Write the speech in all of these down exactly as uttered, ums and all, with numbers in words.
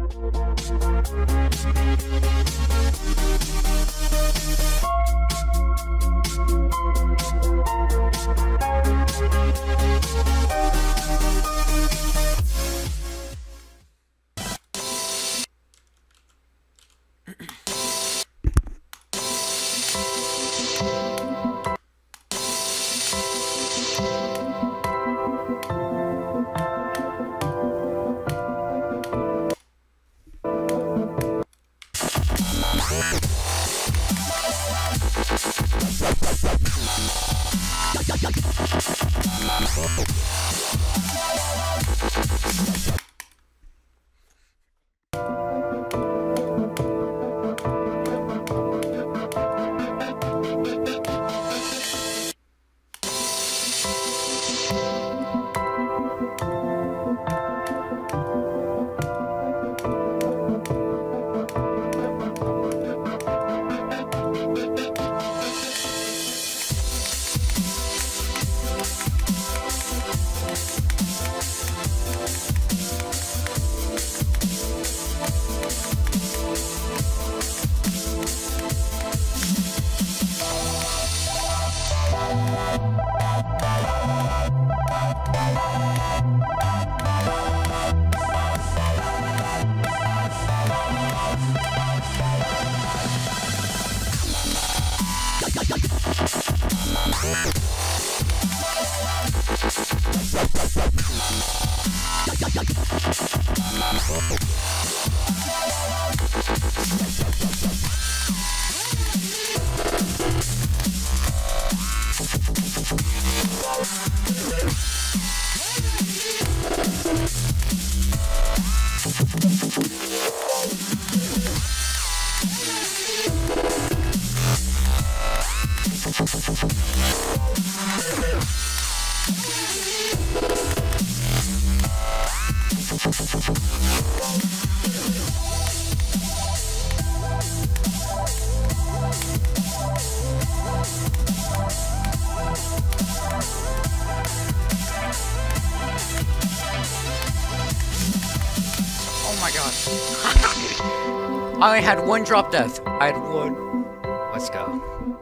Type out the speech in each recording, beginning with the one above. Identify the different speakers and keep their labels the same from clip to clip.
Speaker 1: I had one drop death. I had one. Let's go.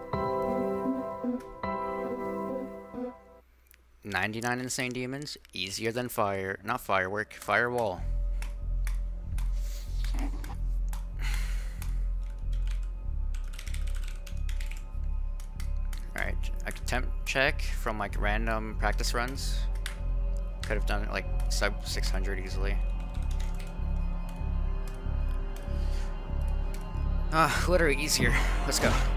Speaker 1: ninety-nine insane demons. Easier than fire. Not firework. Firewall. Alright. I can temp check from like random practice runs. Could have done it like sub six hundred easily. Ah, literally easier. Let's go.